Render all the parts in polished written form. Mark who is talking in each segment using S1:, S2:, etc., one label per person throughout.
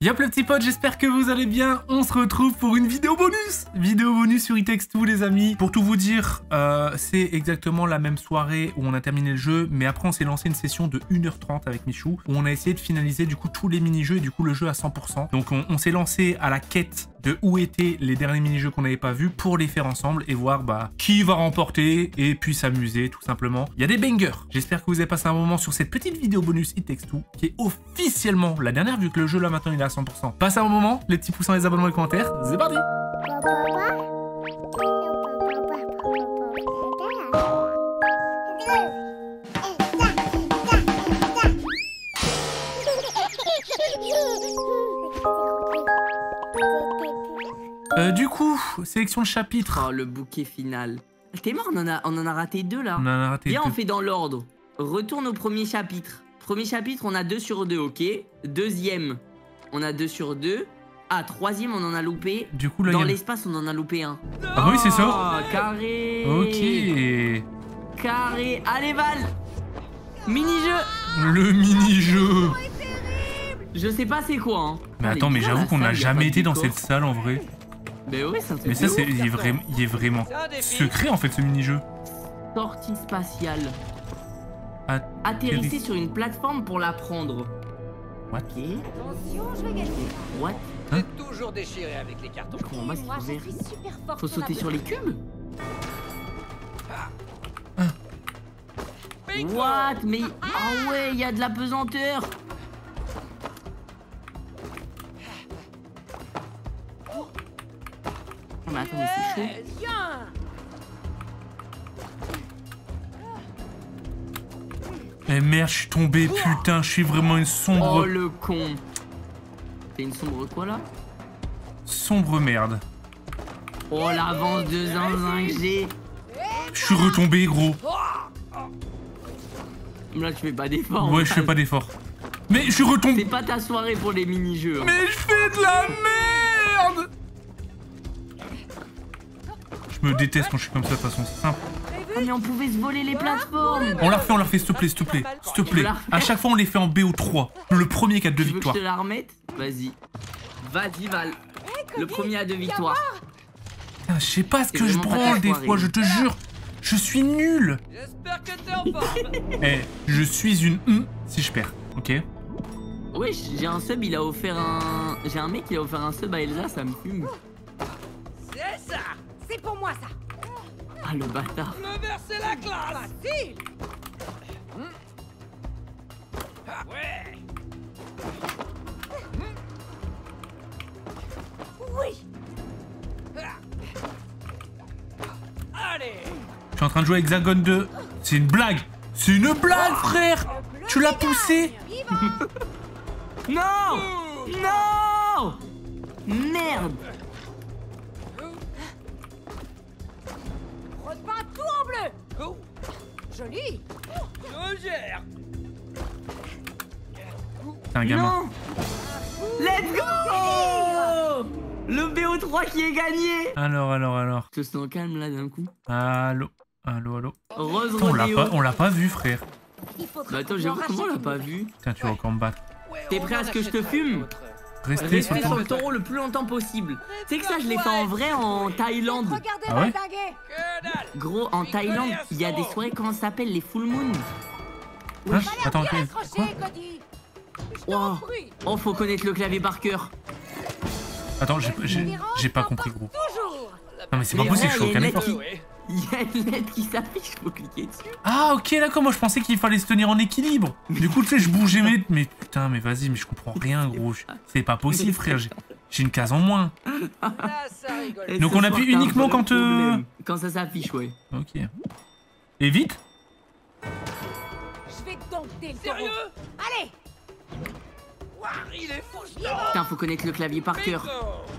S1: Yop les petits potes, j'espère que vous allez bien. On se retrouve pour une vidéo bonus. Vidéo bonus sur It Takes Two les amis. Pour tout vous dire, c'est exactement la même soirée où on a terminé le jeu. Mais après on s'est lancé une session de 1h30 avec Michou. Où on a essayé de finaliser du coup tous les mini-jeux et du coup le jeu à 100%. Donc on s'est lancé à la quête de où étaient les derniers mini-jeux qu'on n'avait pas vus pour les faire ensemble et voir qui va remporter et puis s'amuser tout simplement. Il y a des bangers. J'espère que vous avez passé un moment sur cette petite vidéo bonus It Takes Two qui est officiellement la dernière vu que le jeu là maintenant il est à 100%. Passez un bon moment, les petits pouces, les abonnements et les commentaires, c'est parti. Du coup, sélection de chapitres.
S2: Oh, le bouquet final. T'es mort, on en a raté deux là.
S1: On en a raté
S2: Viens,
S1: deux.
S2: on fait dans l'ordre. Retourne au premier chapitre. Premier chapitre, on a 2 sur 2, ok. Deuxième, on a 2 sur 2. Ah, troisième, on en a loupé.
S1: Du coup, là,
S2: dans l'espace, on en a loupé un.
S1: Ah oui, c'est ça.
S2: Oh, carré.
S1: Ok.
S2: Carré. Allez, Val. Mini-jeu.
S1: Le mini-jeu.
S2: Je sais pas c'est quoi, hein.
S1: Mais attends, mais j'avoue qu'on n'a jamais été dans cette salle en vrai.
S2: Mais oui, ça
S1: Mais ça, il est vraiment secret en fait ce mini-jeu.
S2: Sortie spatiale. Atterrissez sur une plateforme pour la prendre.
S1: What?
S2: Ok.
S3: Attention, je vais gagner.
S2: What?
S1: Hein?
S4: C'est toujours déchiré avec les cartons.
S2: Je comprends pas ce qu'il
S3: Moi,
S2: faut
S3: je
S2: faire.
S3: suis super forte.
S2: Faut sauter sur les cubes? What? Mais... Ah ouais, il y a de la pesanteur. Oh, mais attends, mais c'est chaud.
S1: Eh merde, je suis tombé, putain, je suis vraiment une sombre...
S2: Oh le con. T'es une sombre quoi là?
S1: Sombre merde.
S2: Oh l'avance de zinzin que j'ai.
S1: Je suis retombé, gros.
S2: Là tu fais pas d'effort.
S1: Ouais, je fais pas d'effort. Mais je suis retombé.
S2: C'est pas ta soirée pour les mini-jeux. Hein.
S1: Mais je fais de la merde. Je me déteste quand je suis comme ça, de toute façon, c'est simple.
S2: Ah, mais on pouvait se voler les plateformes.
S1: On la refait, s'il te plaît, s'il te plaît. S'il te plaît. À chaque fois, on les fait en BO3. Le premier qui a 2
S2: Tu veux que
S1: victoires.
S2: je te la remette? Vas-y. Vas-y, Val. Le premier a 2 victoires.
S1: Putain, je sais pas ce
S2: C'est
S1: que je
S2: vraiment pas
S1: branle
S2: ta
S1: des
S2: soirée.
S1: fois, je te jure. Je suis nul.
S4: J'espère que t'es en forme.
S1: Eh, je suis une si je perds, ok?
S2: Wesh, j'ai un sub, il a offert un... J'ai un mec qui a offert un sub à Elsa, ça me fume.
S4: C'est ça.
S3: C'est pour moi, ça.
S2: Ah, le bâtard.
S4: Le verre, c'est la classe.
S3: Facile.
S4: Ah, ouais.
S3: Oui.
S4: Allez.
S1: Je suis en train de jouer à Hexagone 2. C'est une blague. C'est une blague, frère. Tu l'as poussé.
S2: Non. Non. Merde.
S3: Repeins tout en bleu.
S4: Oh,
S3: Joli.
S4: je gère.
S1: C'est un gamin.
S2: Non. Let's go. Le BO3 qui est gagné.
S1: Alors.
S2: Je te sens calme là d'un coup.
S1: Allô.
S2: Rose
S1: Attends,
S2: Rodeo.
S1: on l'a pas vu, frère.
S3: Il faudra
S2: Bah attends, j'avoue, comment on l'a pas vu?
S1: Tiens, tu vas encore me battre.
S2: T'es prêt à ce que je te fume?
S1: Restez sur
S2: Restez
S1: le
S2: sur
S1: temps.
S2: le taureau le plus longtemps possible. Tu sais que ça, je l'ai fait en vrai en Thaïlande.
S3: Regardez
S1: Ah ouais?
S3: dinguer.
S4: Que dalle.
S2: Gros, en Thaïlande, il y a des soirées, comment ça s'appelle? Les full moon.
S1: Hein? Attends,
S3: Bien
S1: quoi?
S3: accroché, Cody. Je
S2: Oh.
S3: t'en prie.
S2: Oh, faut connaître le clavier par cœur.
S1: Attends, j'ai pas compris, gros.
S3: Toujours.
S1: Non, mais c'est pas
S2: Mais
S1: possible, je suis
S2: ouais,
S1: aucun
S2: il y a une
S1: effort.
S2: lettre Il y a une lettre qui s'affiche, faut cliquer dessus.
S1: Ah, ok, d'accord, moi je pensais qu'il fallait se tenir en équilibre. Du coup, tu sais, je bougeais mes... Mais putain, mais vas-y, mais je comprends rien, gros. C'est pas possible, frère. J'ai une case en moins.
S4: Là, ça rigole.
S2: Et
S1: Donc
S2: ce
S1: on
S2: soir,
S1: appuie
S2: t'as un
S1: uniquement
S2: vrai
S1: quand,
S2: problème. Quand ça s'affiche, ouais.
S1: Ok. Et vite.
S3: Je vais te dompter le taureau.
S4: Sérieux?
S3: Allez.
S4: Ouah, il est fou, ce
S2: Putain, faut connaître le clavier par cœur.
S4: bingo.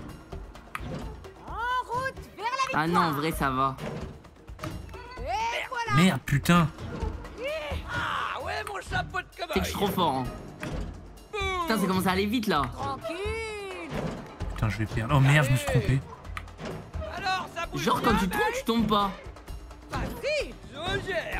S3: En route vers la victoire.
S2: Ah non, en vrai, ça va.
S3: Et voilà.
S1: Merde, putain.
S4: Ah ouais, mon chapeau de
S2: C'est que je
S4: cowboy.
S2: suis trop fort. Hein.
S4: Boum.
S2: Putain, ça commence à aller vite là.
S3: Tranquille.
S1: Putain, je vais perdre. Oh merde, je me suis trompé.
S4: Alors, ça bouge
S2: Genre, quand
S4: bien,
S2: tu tombes, tu tombes pas.
S3: Facile.
S4: Je gère.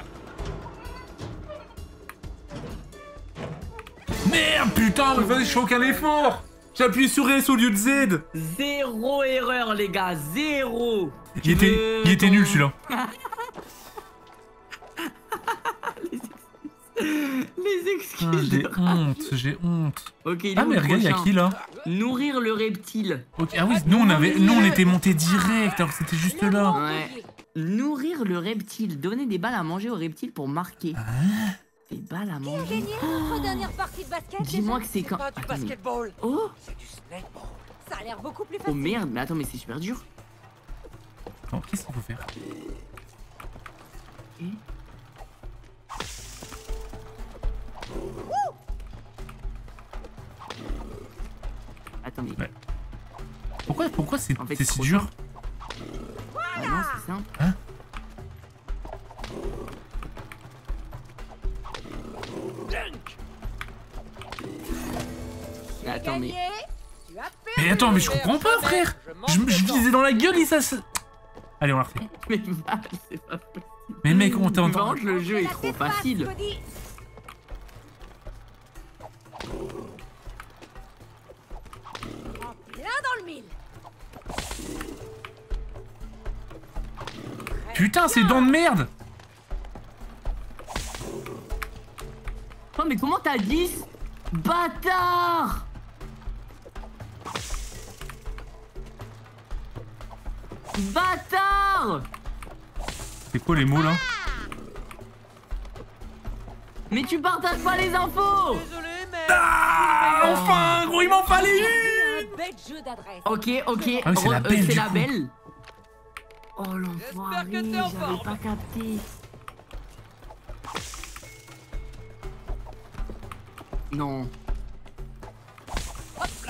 S1: Merde, putain, mais vas-y, je fais aucun effort. J'ai appuyé sur S au lieu de Z.
S2: Zéro erreur, les gars, zéro.
S1: Il était nul celui-là.
S2: Les excuses.
S1: J'ai honte.
S2: Ok,
S1: Ah mais regarde, y'a qui là?
S2: Nourrir le reptile.
S1: Ok, ah oui, nous on était monté direct alors que c'était juste là.
S2: Ouais. Nourrir le reptile. Donner des balles à manger au reptile pour marquer. Des balles à manger.
S3: Gagné notre dernière partie de basket.
S2: Dis-moi que c'est quand.
S4: Pas du
S2: Attends, mais-
S4: basketball.
S2: Oh,
S4: C'est du snakeball.
S3: Ça a l'air beaucoup plus
S2: oh
S3: facile.
S2: merde, mais attends, mais c'est super dur.
S1: Attends, qu'est-ce qu'il faut faire?
S2: Attends, mais.
S1: Ouais. Pourquoi c'est
S2: En fait,
S1: c'est
S2: c'est
S1: si
S2: trop
S1: dur?
S2: Ah non, c'est simple.
S1: Hein?
S2: Mais attends, mais.
S3: Gagné. Tu as perdu.
S1: Mais attends, mais je comprends pas, frère. Je visais dans la gueule et ça se... Allez, on la refait.
S2: Mais bah, c'est pas possible.
S1: Mais mec, on
S2: Par
S1: t'entend.
S2: contre, le jeu est
S3: La
S2: trop
S3: tête basse,
S2: facile.
S3: Cody. En plein dans le mille.
S1: Putain, c'est dents de merde.
S2: Oh, mais comment t'as 10? Bâtard! Bâtard!
S1: C'est quoi les mots là?
S2: Mais tu partages pas les infos!
S4: Désolé, mais.
S1: Ah, enfin, gros, il m'en fallait une.
S3: Un bel jeu d'adresse.
S2: Ok, ok.
S1: Ah oui, c'est la belle,
S2: c'est
S1: du
S2: la
S1: coup.
S2: belle. Oh l'enfoiré,
S4: J'espère que t'es en
S2: j'avais
S4: forme.
S2: pas capté. Non.
S4: Hop là.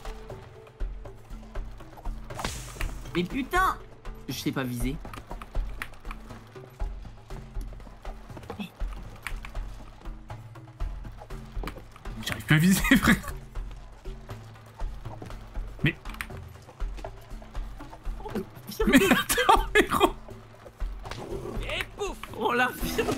S2: Mais putain! Je sais pas viser.
S1: J'arrive plus à viser, frère. Mais... Mais attends, mais gros.
S4: Et pouf.
S2: Oh la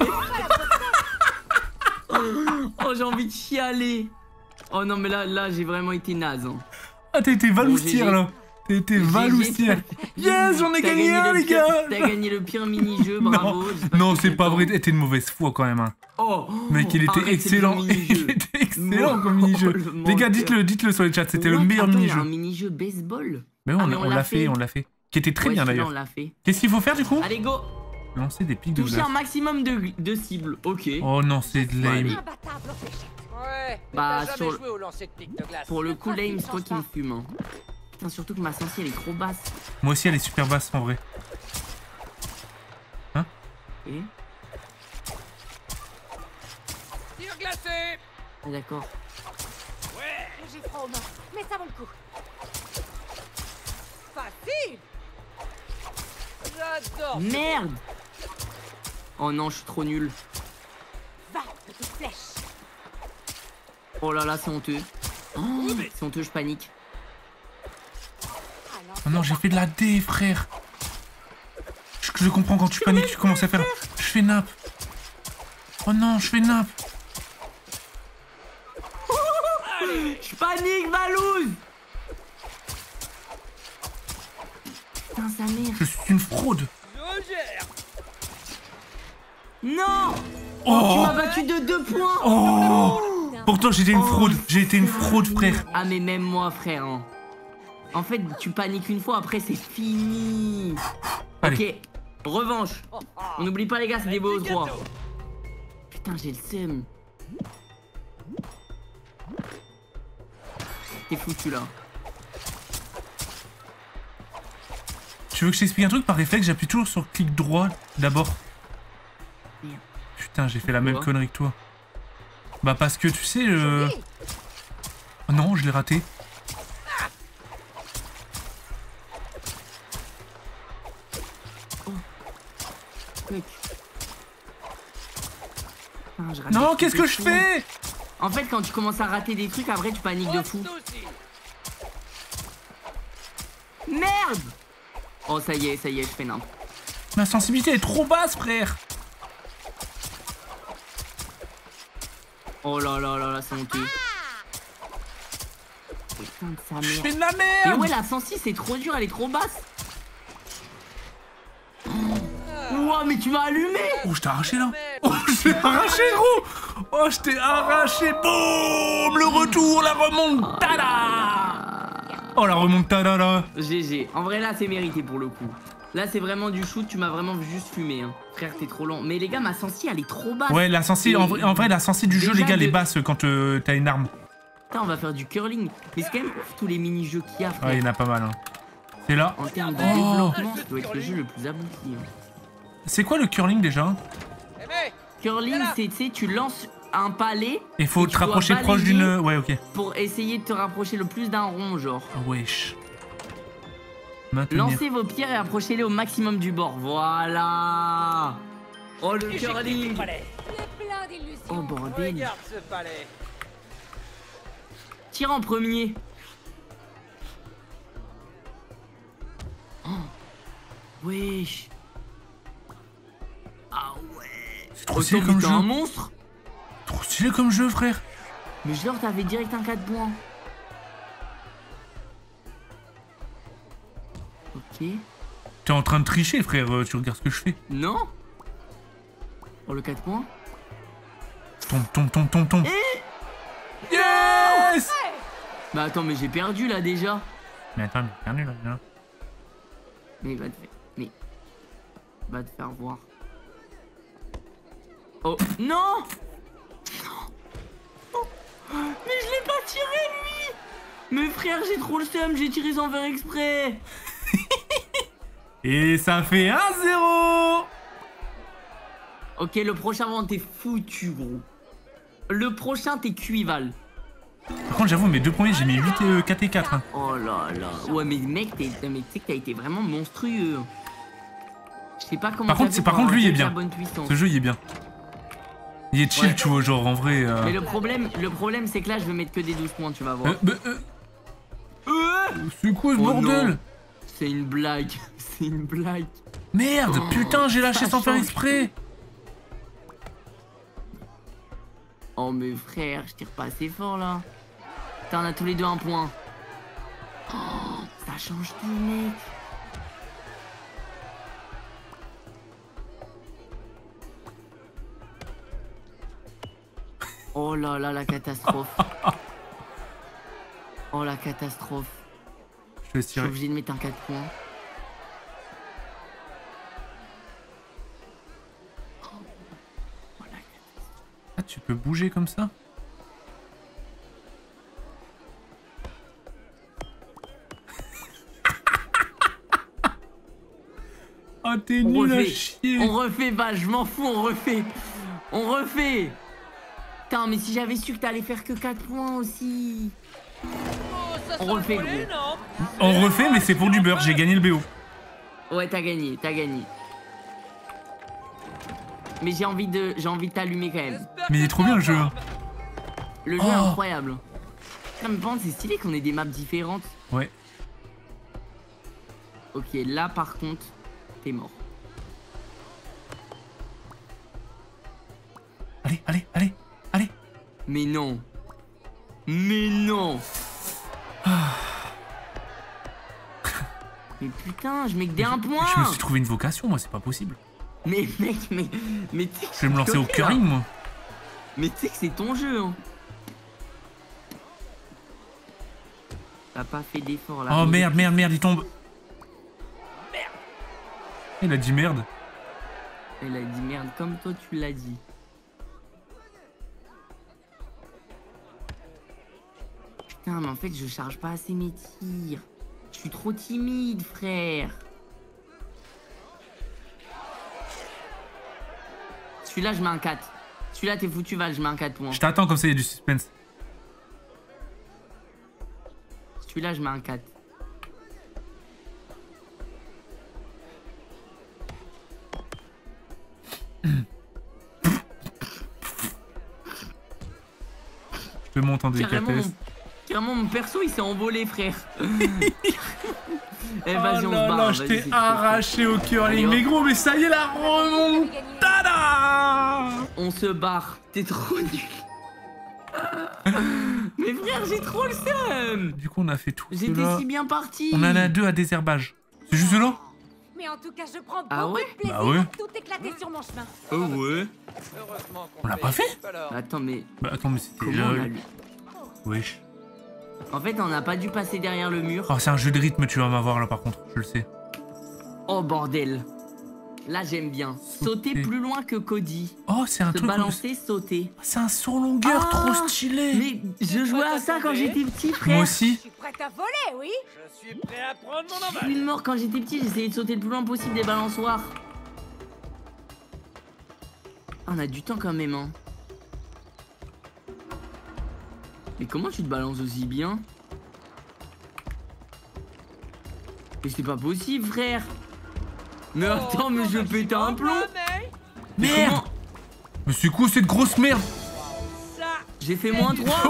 S2: Oh j'ai envie de chialer. Oh non mais là j'ai vraiment été naze. Hein.
S1: Ah, t'as été valoustière,
S2: GG.
S1: là. T'as été valoustière. Yes, j'en ai
S2: T'as
S1: gagné un,
S2: le
S1: les
S2: pire-
S1: gars.
S2: T'as gagné le pire mini-jeu, bravo. j'espère
S1: Non,
S2: que
S1: c'est
S2: t'es
S1: pas vrai.
S2: content.
S1: T'es une mauvaise foi, quand même. Hein.
S2: Oh,
S1: Mec, il était
S2: arrête, c'est le
S1: excellent.
S2: mini-jeu.
S1: Il était excellent comme
S2: Oh,
S1: mini-jeu.
S2: le
S1: Les gars,
S2: menteur.
S1: dites-le sur les chats. C'était le
S2: What?
S1: meilleur
S2: Attends, il y a
S1: mini-jeu.
S2: un mini-jeu baseball.
S1: Mais ouais,
S2: Ah, mais
S1: on l'a fait, on l'a fait. Qui était très
S2: Ouais,
S1: bien
S2: celui-là,
S1: d'ailleurs.
S2: on l'a fait.
S1: Qu'est-ce qu'il faut faire du coup?
S2: Allez go.
S1: Lancer des pics de
S2: Toucher
S1: glace.
S2: un maximum de cibles. Ok.
S1: Oh non, c'est de lame.
S3: Imbattable en fléchette.
S4: Ouais. Mais
S2: Bah,
S4: t'as
S2: sur
S4: jamais
S2: le-
S4: joué au lancer de pique de glace.
S2: Pour le
S3: Le
S2: coup, Lame,
S3: principe
S2: c'est toi
S3: change
S2: qui me
S3: pas.
S2: fume. Hein. Putain, surtout que ma sensi elle est trop basse.
S1: Moi aussi, elle est super basse en vrai.
S2: Et...
S4: Tir glacé.
S2: Ah, d'accord.
S4: Ouais.
S3: J'ai froid aux mains, mais ça vaut le coup. Facile.
S4: J'adore.
S2: Merde. Oh non, je suis trop nul.
S3: Va, petite flèche.
S2: Oh là là, c'est honteux. Oh, c'est honteux, je panique.
S3: Alors,
S1: Oh non, j'ai fait de la D, frère. Je comprends quand tu paniques, tu commences à faire. Je fais nappe. Oh non, je fais nappe.
S2: Je panique, Valouz. Putain, sa mère.
S1: Je suis une fraude.
S4: Je gère.
S2: Non. Tu
S1: Oh,
S2: m'as battu de 2 points.
S1: oh. Pourtant, j'étais une fraude. J'ai été une fraude, frère.
S2: Ah mais même moi, frère. Hein. En fait, tu paniques une fois, après c'est fini.
S1: Allez.
S2: Ok, revanche.
S4: Oh, oh.
S2: On n'oublie pas les gars, c'est des beaux
S4: Petit
S2: droits.
S4: gâteau.
S2: Putain, j'ai le seum. T'es foutu là.
S1: Tu veux que je t'explique un truc? Par réflexe, j'appuie toujours sur clic droit d'abord.
S2: Merde.
S1: Putain, j'ai fait la même
S2: Pourquoi
S1: connerie que toi. Bah parce que tu sais,
S3: joli.
S1: oh non, je l'ai raté.
S2: Fuck. Putain, je rate
S1: Non,
S2: des
S1: qu'est-ce
S2: trucs
S1: que
S2: de
S1: je
S2: fou.
S1: fais?
S2: En fait, quand tu commences à rater des trucs, après tu paniques de
S4: Pas
S2: fou.
S4: soucis.
S2: Merde. Oh, ça y est, je fais n'importe.
S1: Ma sensibilité est trop basse, frère.
S2: Oh là là là là, c'est honteux. Putain, putain de sa
S1: Je
S2: mère.
S1: fais de la
S2: Et
S1: merde.
S2: ouais, la 106 c'est trop dur, elle est trop basse. Ouah, mais tu m'as allumé.
S1: Oh, je t'ai arraché là. Oh, je t'ai arraché, gros. Oh, je t'ai arraché. Boum, le retour, la remontada. Oh, la remontada là.
S2: GG. En vrai, là, c'est mérité pour le coup. Là, c'est vraiment du shoot, tu m'as vraiment juste fumé. Hein. Frère, t'es trop lent. Mais les gars, ma sensi, elle est trop basse.
S1: Ouais, la sensi, en vrai, la sensi du jeu,
S2: Déjà
S1: les gars, elle est
S2: de-
S1: basse quand t'as une arme.
S2: Putain, on va faire du curling. Mais c'est quand même ouf tous les mini-jeux qu'il y a, frère.
S1: Ouais, il y en a pas mal. Hein. C'est là.
S2: En termes de
S1: Oh.
S2: développement, ça doit être le jeu le plus abouti. Hein.
S1: C'est quoi le curling déjà?
S4: Eh mec,
S2: Curling, c'est, tu sais, tu lances un palais
S1: Il faut
S2: Et
S1: te
S2: tu dois
S1: rapprocher proche
S2: balayer.
S1: d'une... Ouais, ok.
S2: pour essayer de te rapprocher le plus d'un rond, genre.
S1: Oh, wesh. Maintenir.
S2: Lancez vos pierres et approchez-les au maximum du bord. Voilà. Oh, le
S4: éjectez
S2: curling.
S4: le palais.
S3: Il est plein d'illusions.
S2: Oh, bordel.
S4: Regarde ce palais.
S2: Tire en premier. Oh. Wesh. Ah ouais.
S1: C'est trop stylé
S2: Autant
S1: comme
S2: que t'es
S1: jeu.
S2: un monstre.
S1: Trop stylé comme jeu, frère.
S2: Mais genre, t'avais direct un 4 points. Ok.
S1: T'es en train de tricher, frère. Tu regardes ce que je fais.
S2: Non. Oh, le 4 points.
S1: Tombe. Yes.
S2: Bah attends, mais j'ai perdu là déjà.
S1: Mais attends, mais perdu là.
S2: Mais il va te faire. Mais. Va te faire voir. Oh non. Oh. Mais je l'ai pas tiré lui. Mais frère, j'ai trop le seum, j'ai tiré sans faire exprès.
S1: Et ça fait 1-0.
S2: Ok, le prochain round t'es foutu gros. Le prochain t'es cuival.
S1: Par contre, j'avoue, mes deux premiers, j'ai mis 8 et 4 et 4. Hein.
S2: Oh là là. Ouais mais mec, mais tu sais que t'as été vraiment monstrueux. Je sais pas comment.
S1: Par contre,
S2: t'as fait
S1: par
S2: pour
S1: contre, lui, il est
S2: avoir
S1: bien.
S2: la bonne puissance.
S1: Ce jeu, il est bien. Il est chill,
S2: Ouais.
S1: tu vois, genre en vrai.
S2: Mais le problème c'est que là je vais mettre que des 12 points, tu vas voir.
S1: C'est quoi ce
S2: Oh
S1: bordel?
S2: non. C'est une blague. C'est une blague.
S1: Merde,
S2: Oh,
S1: putain, j'ai lâché
S2: ça
S1: sans faire
S2: change
S1: exprès.
S2: Oh mais frère, je tire pas assez fort là. Putain, on a tous les deux un point. Oh, ça change tout mec. Oh là là, la catastrophe. Oh la catastrophe.
S1: Je te laisse
S2: Je suis
S1: tirer.
S2: obligé de mettre un 4 points. Oh la catastrophe.
S1: Ah, tu peux bouger comme ça? Ah, t'es
S2: On
S1: nul à
S2: refait.
S1: chier.
S2: On refait, bah je m'en fous, on refait. On refait. Putain, mais si j'avais su que t'allais faire que 4 points aussi.
S4: Oh, ça
S2: On
S4: sent
S2: refait,
S4: le volet,
S2: gros.
S4: non?
S1: On refait, mais c'est pour du beurre. J'ai gagné le BO.
S2: Ouais, t'as gagné, t'as gagné. Mais j'ai envie de t'allumer quand même.
S4: J'espère
S1: Mais il
S4: que
S1: est trop bien le jeu. hein.
S2: Le jeu est
S1: Oh.
S2: incroyable. Putain, mais par contre, c'est stylé qu'on ait des maps différentes.
S1: Ouais.
S2: Ok, là par contre, t'es mort.
S1: Allez, allez, allez, allez.
S2: Mais non. Mais non. Mais putain, je mets que des 1 point.
S1: Je me suis trouvé une vocation, moi, c'est pas possible.
S2: Mais mec, mais tu sais que
S1: Je vais me lancer au
S2: coquin, là.
S1: curling, moi.
S2: Mais tu sais que c'est ton jeu, hein. T'as pas fait d'effort là.
S1: Oh merde, merde, merde, il tombe. Il a dit merde.
S2: Elle a dit merde comme toi tu l'as dit. Putain, mais en fait, je charge pas assez mes tirs. Je suis trop timide, frère. Celui-là, je mets un 4. Celui-là, t'es foutu, Val, je mets un 4 points.
S1: Je t'attends comme ça, il y a du suspense.
S2: Celui-là, je mets un 4.
S1: Je te montre en
S2: Carrément,
S1: délicatesse.
S2: carrément, mon perso, il s'est envolé, frère. Eh,
S1: Oh
S2: vas-y, on se
S1: là
S2: barre.
S1: là,
S2: vas-y,
S1: je t'ai
S2: c'est trop
S1: arraché au curling.
S2: Allez,
S1: Mais gros, mais ça y est, la remontada.
S2: On se barre. T'es trop nul. Mais frère, j'ai trop le seum.
S1: Du coup, on a fait tout
S2: J'étais
S1: cela.
S2: si bien parti.
S1: On en a 2 à désherbage. C'est juste là?
S3: Mais en tout cas, je prends
S2: Ah
S3: beaucoup
S2: ouais
S3: de plaisir
S1: Bah ouais.
S3: à tout éclater sur mon chemin.
S2: Oh ouais.
S4: Heureusement qu'on
S1: On l'a pas fait?
S4: Alors,
S2: Attends, mais
S1: Bah attends, mais c'était
S2: comment on a
S1: lol.
S2: lu?
S1: Wesh.
S2: En fait, on n'a pas dû passer derrière le mur.
S1: Oh, c'est un jeu de rythme, tu vas m'avoir là par contre, je le sais.
S2: Oh bordel. Là, j'aime bien. Sauter
S1: Sauter.
S2: plus loin que Cody.
S1: Oh, c'est un
S2: Se
S1: truc.
S2: balancer, sauter.
S1: C'est un saut en longueur,
S2: Ah,
S1: trop stylé.
S2: Mais je jouais à ça quand j'étais petit, frère.
S1: Moi
S3: Je
S1: aussi.
S3: suis prête à voler, oui.
S4: je suis prêt à prendre mon
S2: Je
S4: envol.
S2: suis mort quand j'étais petit, j'essayais de sauter le plus loin possible des balançoires. Ah, on a du temps quand même, hein. Mais comment tu te balances aussi bien? Mais c'est pas possible, frère. Mais attends, mais je pète un plomb. Mais
S1: Merde.
S2: comment-
S1: Mais c'est quoi cette grosse merde?
S2: J'ai fait moins 3.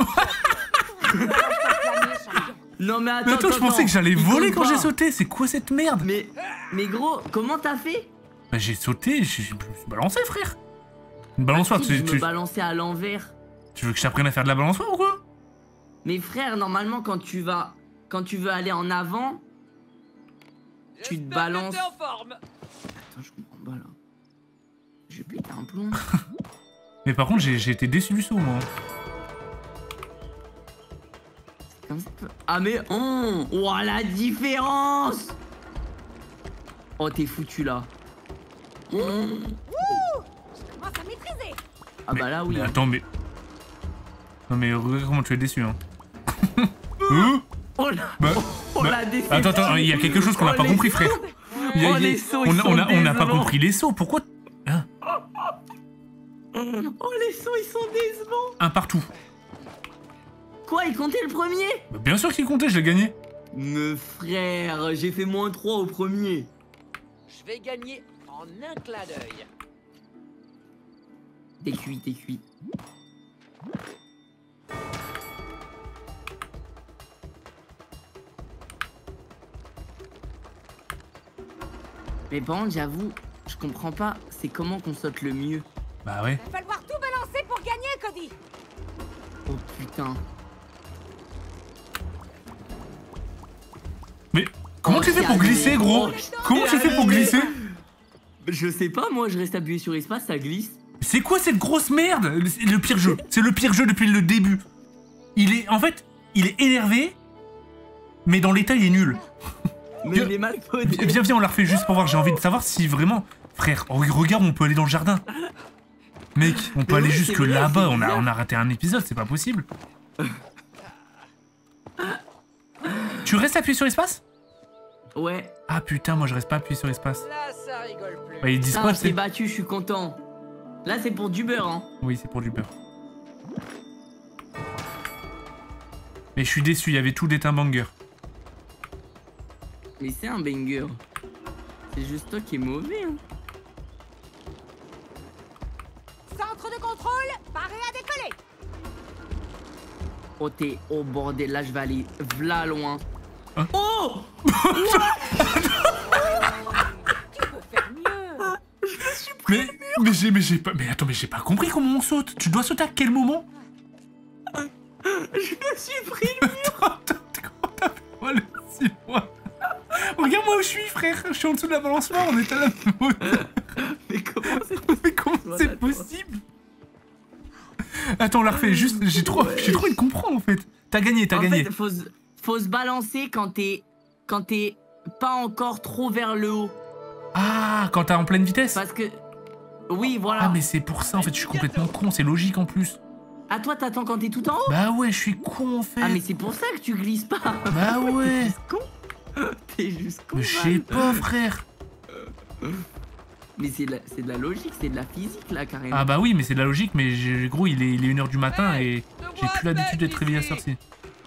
S2: Non mais attends,
S1: Mais attends, je pensais que j'allais
S2: il
S1: voler
S2: compte
S1: quand j'ai
S2: pas.
S1: sauté. C'est quoi cette merde?
S2: Mais gros, comment t'as fait?
S1: Bah j'ai sauté, je me suis balancé, frère. Une balançoire,
S2: Si, je
S1: tu
S2: me balançais à l'envers.
S1: veux que je t'apprenne à faire de la balançoire ou quoi?
S2: Mais frère, normalement quand tu veux aller en avant, tu te balances.
S4: En forme.
S2: Attends, je comprends pas là. Je vais péter un plomb.
S1: Mais par contre, j'ai été déçu du saut, moi.
S2: Comme ça. Ah mais oh la différence. Oh t'es foutu là.
S3: Je commence à maîtriser.
S2: Ah bah là oui.
S1: Mais attends, mais. Non, mais regarde comment tu es déçu, hein.
S2: Oh la,
S1: Bah,
S2: oh,
S1: bah,
S2: la déception.
S1: attends, il y a quelque chose qu'on n'a
S2: Oh,
S1: pas
S2: les
S1: compris, frère. Il y a-
S2: Oh,
S1: il y a-
S2: les sauts,
S1: on
S2: ils
S1: a-
S2: sont
S1: on a pas
S2: décevants.
S1: compris les sauts. Pourquoi? Hein?
S2: Oh les sauts ils sont décevants.
S1: Un partout.
S2: Quoi, il comptait le premier?
S1: Bah, bien sûr qu'il comptait, je l'ai gagné.
S2: Mais frère, j'ai fait moins 3 au premier.
S4: Je vais gagner en un clin d'œil.
S2: T'es cuit, t'es cuit. Mais par contre, j'avoue, je comprends pas, c'est comment qu'on saute le mieux.
S1: Bah ouais.
S3: Va falloir tout balancer pour gagner, Cody.
S2: Oh putain.
S1: Mais comment
S2: Oh,
S1: tu fais pour
S2: calmez.
S1: glisser, gros?
S2: Oh,
S1: Comment tu fais pour
S2: calmez.
S1: glisser?
S2: Je sais pas, moi je reste appuyé sur espace, ça glisse.
S1: C'est quoi cette grosse merde? C'est le pire jeu. C'est le pire jeu depuis le début. En fait, il est énervé, mais dans l'état, il est nul.
S2: Mais il est mal codé.
S1: Viens, on la refait juste pour voir. J'ai envie de savoir si vraiment... Frère, regarde, on peut aller dans le jardin. Mec, on peut
S2: Mais
S1: aller
S2: oui,
S1: jusque
S2: c'est vrai,
S1: là-bas.
S2: c'est
S1: On
S2: bizarre.
S1: a raté un épisode, c'est pas possible. Tu restes appuyé sur espace?
S2: Ouais.
S1: Ah putain, moi je reste pas appuyé sur espace.
S4: Là, ça rigole plus.
S1: Bah, ils disent
S2: Ça,
S1: quoi,
S2: on s'est
S1: c'est...
S2: battu, je suis content. Là, c'est pour du beurre, hein.
S1: Oui, c'est pour du beurre. Mais je suis déçu, il y avait tout d'être un banger.
S2: Mais c'est un banger. C'est juste toi qui est mauvais, hein.
S3: Centre de contrôle, paré à décoller.
S2: Oh, t'es... Oh, bordel, là, je vais aller v'là loin.
S1: Hein?
S2: Oh.
S3: Tu peux faire mieux.
S1: Mais j'ai pas... Mais attends, mais j'ai pas compris comment on saute. Tu dois sauter à quel moment?
S2: Je me suis pris.
S1: Attends, comment t'as fait? Oh, laisse-moi. Regarde-moi où je suis, frère. Je suis en dessous de la balançoire, on est à la hauteur.
S2: Mais comment c'est...
S1: Mais comment c'est possible? Attends, on la refait. Juste, j'ai trop envie de comprendre, en fait. T'as gagné, t'as
S2: En
S1: gagné.
S2: fait, faut se balancer quand t'es pas encore trop vers le haut.
S1: Ah, quand t'es en pleine vitesse?
S2: Parce que... Oui, voilà.
S1: Ah, mais c'est pour ça, en fait, je suis complètement con. C'est logique, en plus.
S2: Ah, toi, t'attends quand t'es tout en haut?
S1: Bah ouais, je suis con, en fait.
S2: Ah, mais c'est pour ça que tu glisses pas.
S1: Bah ouais.
S2: Con. T'es juste con.
S1: Mais je sais pas, frère.
S2: Mais c'est de la logique, c'est de la physique, là, carrément.
S1: Ah bah oui, mais c'est de la logique, mais gros, il est 1h du matin et j'ai plus l'habitude d'être réveillé à cette heure-ci.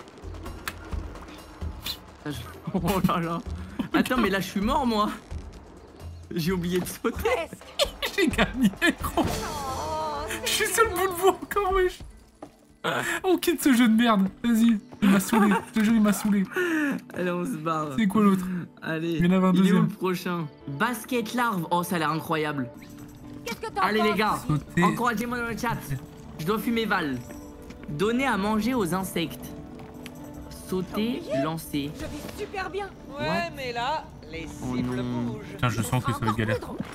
S2: Oh là là. Attends, mais là, je suis mort, moi. J'ai oublié de sauter.
S3: Presque.
S1: J'ai gagné, gros.
S3: Oh,
S1: Je suis sur le bout de voie encore, wesh. On quitte ce jeu de merde. Vas-y, il m'a saoulé. Ce jeu, il m'a saoulé.
S2: Allez, on se barre.
S1: C'est quoi l'autre?
S2: Allez.
S1: Il y en avait un
S2: Il est où
S1: deuxième.
S2: le prochain? Basket larve. Oh, ça a l'air incroyable.
S3: qu'est-ce que t'en
S2: Allez,
S3: penses?
S2: les gars.
S1: Sauter.
S2: Encouragez-moi dans le chat. Je dois fumer Val. Donner à manger aux insectes. Sauter, lancer.
S3: Je vis super bien.
S4: Ouais,
S2: What?
S4: mais là, les
S2: Oh
S4: cibles
S2: non.
S4: bougent.
S1: Putain, je sens que ça va être galère.
S3: Plus drôle.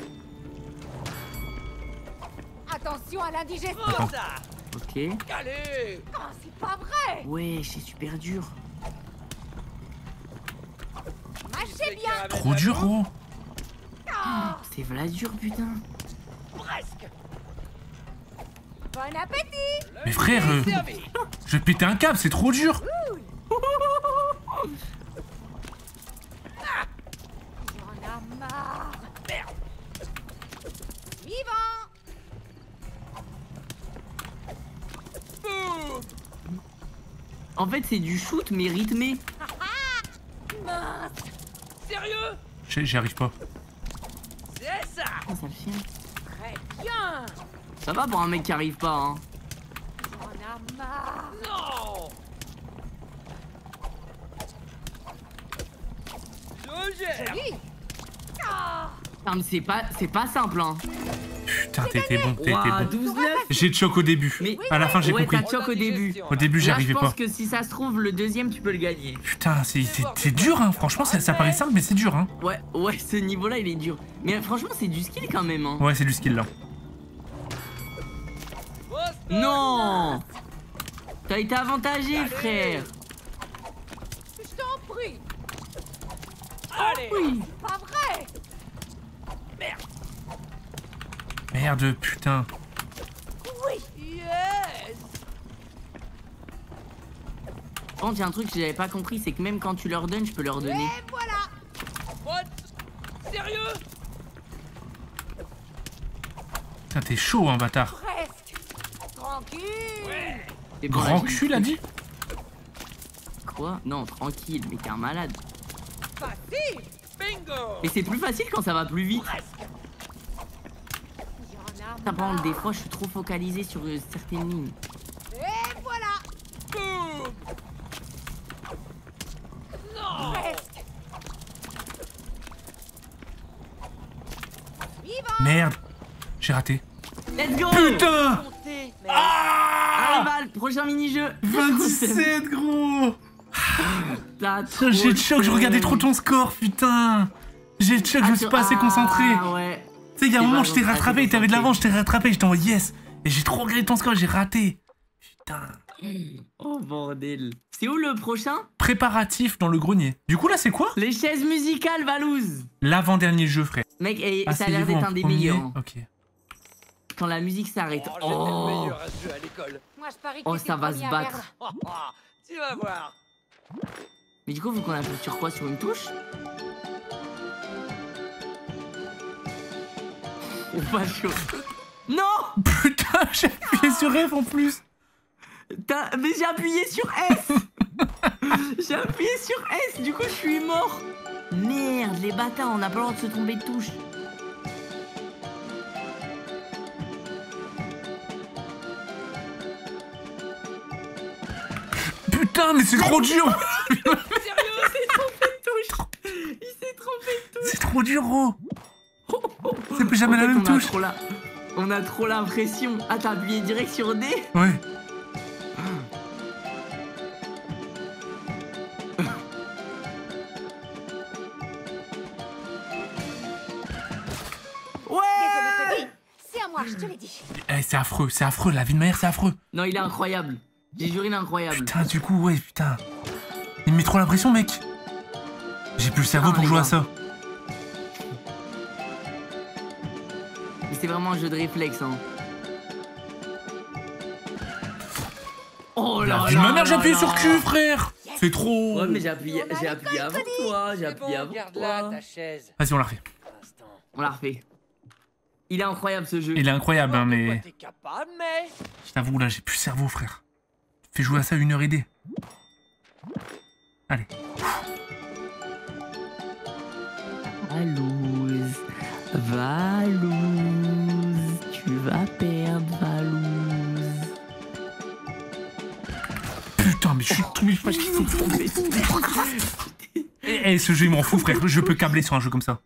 S3: Attention à l'indigestion.
S4: Prends ça.
S2: Ok.
S4: Allez.
S3: Oh, c'est pas vrai.
S2: Ouais, c'est super dur.
S3: Mâchez bien.
S1: Trop dur, gros.
S2: C'est v'là dur, putain.
S4: Presque.
S3: Bon appétit.
S1: Mais frère,
S4: Servi.
S1: je vais péter un câble, c'est trop dur.
S3: J'en ai marre.
S4: Merde.
S3: Vivant.
S4: Boum.
S2: En fait, c'est du shoot, mais rythmé.
S3: Mince.
S4: Sérieux?
S1: J'y arrive pas.
S4: C'est ça.
S2: Oh, ça le chien.
S3: Très bien.
S2: Ça va pour un mec qui arrive pas, hein.
S3: J'en ai marre.
S4: Non. Je gère.
S3: Joli. Ah.
S2: Non, mais c'est pas simple, hein.
S1: Putain, t'as été bon, t'as été
S2: Ouah,
S1: bon.
S2: 12-9.
S1: J'ai de choc au début.
S2: Mais
S1: À la fin, j'ai
S2: ouais,
S1: compris.
S2: t'as choc au début.
S1: Au début, j'y
S2: Là, je
S1: arrivais
S2: pense
S1: pas.
S2: que si ça se trouve, le deuxième, tu peux le gagner.
S1: Putain, c'est dur, hein. Franchement, ça paraît simple, mais c'est dur, hein.
S2: Ouais, ce niveau-là, il est dur. Mais franchement, c'est du skill quand même, hein.
S1: Ouais, c'est du skill, là.
S2: Non. T'as été avantagé,
S4: Allez.
S2: frère.
S3: Je t'en prie.
S4: Allez.
S2: Oui.
S3: Pas vrai.
S1: Merde, putain.
S4: Yes.
S2: Par contre, il y a un truc que j'avais pas compris, c'est que même quand tu leur donnes, je peux leur donner.
S3: Et voilà.
S4: What? Sérieux?
S1: Putain, t'es chaud, hein, bâtard.
S3: Presque. Tranquille.
S4: Ouais.
S2: Et bon,
S1: Grand
S2: là, j'ai
S1: cul,
S2: une
S1: l'a
S2: truc.
S1: dit.
S2: Quoi? Non, tranquille, mais t'es un malade.
S3: Facile.
S4: Bingo.
S2: Mais c'est plus facile quand ça va plus vite.
S4: Presque.
S3: J'en ai
S2: Ça, par contre,
S3: marre.
S2: des fois, je suis trop focalisé sur certaines lignes.
S3: Et voilà.
S4: Boum. Non.
S3: Presque. Vivant.
S1: Merde. J'ai raté.
S2: Let's go!
S1: Putain.
S4: Montez.
S2: Allez, Val, prochain mini-jeu.
S1: 27, gros.
S2: T'as trop
S1: J'ai de choc, je
S2: chaud.
S1: regardais trop ton score, putain. J'ai de choc, je me suis pas assez concentré.
S2: Ah ouais.
S1: Tu sais, il y a un
S2: C'est
S1: moment,
S2: pas
S1: je t'ai
S2: longtemps,
S1: rattrapé,
S2: assez
S1: t'avais de l'avance, je
S2: concentré.
S1: t'ai rattrapé, j'étais en mode yes. Et j'ai trop regretté ton score, j'ai raté. Putain.
S2: Oh bordel. C'est où le prochain?
S1: Préparatif dans le grenier. Du coup, là, c'est quoi?
S2: Les chaises musicales, Valouz.
S1: L'avant-dernier jeu, frère.
S2: Mec, ça a l'air
S1: Asseyez-vous
S2: d'être
S1: en
S2: un des
S1: premier.
S2: meilleurs. hein.
S1: Ok.
S2: Quand la musique s'arrête.
S4: Oh, j'étais le
S2: Oh.
S4: meilleur à ce jeu à l'école.
S3: Moi je parie que
S2: Oh,
S3: t'es
S2: ça
S3: le
S2: va
S3: premier
S2: se
S3: à
S2: battre.
S3: perdre.
S4: Tu vas voir.
S2: Mais du coup, faut qu'on appuie sur quoi? Sur une touche? Ou pas chaud? Non!
S1: Putain, j'ai appuyé sur F en plus.
S2: Mais j'ai appuyé sur S! J'ai appuyé sur S, du coup je suis mort! Merde, les bâtards, on n'a pas le droit de se tromper de touche.
S1: Putain, mais c'est trop dur.
S2: Il s'est trompé de touche! Il s'est trompé de touche!
S1: C'est trop dur, gros. C'est plus jamais
S2: En
S1: la
S2: fait,
S1: même touche.
S2: On a trop l'impression. Ah, t'as appuyé direct sur D?
S1: Ouais.
S2: Ouais!
S3: Désolé, Teddy. C'est à moi, je te l'ai dit.
S1: Eh, c'est affreux, la vie de ma mère, c'est affreux.
S2: Non, il est incroyable. J'ai juré, il est incroyable.
S1: Putain, du coup, ouais, putain. Il me met trop la pression, mec. J'ai plus le cerveau
S2: Ah,
S1: pour
S2: les
S1: jouer à
S2: gars.
S1: ça.
S2: Mais c'est vraiment un jeu de réflexe, hein. Oh là
S1: La
S2: là!
S1: vie de ma mère, j'ai
S2: là
S1: appuyé
S2: là.
S1: sur Q, frère. C'est trop.
S2: Ouais, mais j'ai appuyé avant toi. J'ai
S4: C'est
S2: appuyé
S4: bon,
S2: avant
S4: garde-la,
S2: toi.
S4: ta chaise.
S1: Vas-y, on la refait.
S4: Instant.
S2: On l'a refait. Il est incroyable ce jeu.
S1: Il est incroyable, hein,
S4: De quoi
S1: mais
S4: t'es capable, mais...
S1: je t'avoue, là, j'ai plus le cerveau, frère. Fais jouer à ça 1h30. Allez.
S2: Valouz, Valouz, tu vas perdre Valouz.
S1: Putain, mais je suis tombé. Eh, ce jeu, il m'en fout, frère. Je peux câbler sur un jeu comme ça.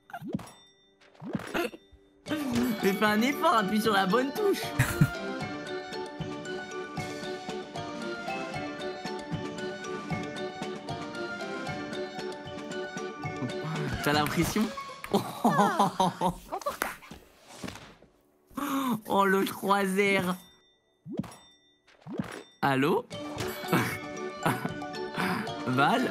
S2: Mais fais un effort, appuie sur la bonne touche. T'as l'impression?
S3: Confortable.
S2: Oh, le 3R. Allô? Val?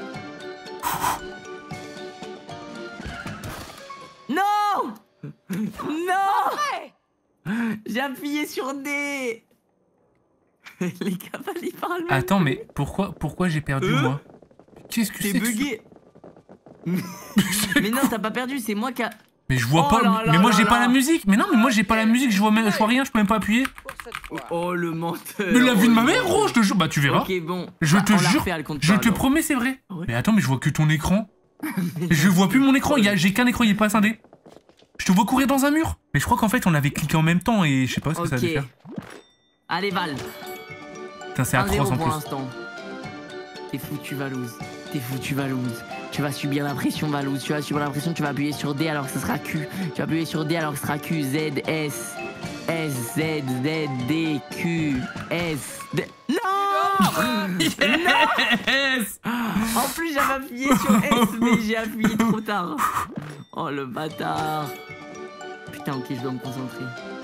S2: Non! Non! J'ai appuyé sur D. Les gars, ils parlent même.
S1: Attends, mais pourquoi j'ai perdu, moi? Qu'est-ce que
S2: T'es
S1: c'est que ce-
S2: bugué. Mais non, t'as pas perdu, c'est moi qui a...
S1: Mais je vois
S2: Oh
S1: pas.
S2: là là
S1: Mais moi
S2: là
S1: j'ai pas
S2: là.
S1: la musique. Mais non, mais moi j'ai pas la musique. Je vois rien. Je peux même pas appuyer.
S4: Pour cette fois.
S2: Oh, le menteur.
S1: Mais la vie de ma
S2: Oh,
S1: mère,
S2: le
S1: gros, je te jure. Bah tu verras.
S2: Ok, bon.
S1: Je
S2: Bah,
S1: te
S2: on la
S1: jure.
S2: refait, elle compte
S1: Je
S2: pas,
S1: te
S2: alors.
S1: promets, c'est vrai.
S2: Ouais.
S1: Mais attends, mais je vois que ton écran. Je vois plus mon écran. J'ai qu'un écran. Il est pas scindé. Je te vois courir dans un mur. Mais je crois qu'en fait on avait cliqué en même temps et je sais pas ce que ça
S2: Ok.
S1: allait faire.
S2: Allez, Val.
S1: Putain, c'est
S2: 1-0
S1: atroce en
S2: pour
S1: plus.
S2: l'instant. T'es foutu, Valouz. T'es foutu, Valouz. Tu vas subir la pression, Valouz. Tu vas subir la pression. Tu vas appuyer sur D alors que ce sera Q. Tu vas appuyer sur D alors que ce sera Q. Z, S. S, Z, Z, D, Q, S, D. Non!
S1: Yes.
S2: En plus, j'avais appuyé sur S, mais j'ai appuyé trop tard. Oh, le bâtard. Putain, ok, je dois me concentrer.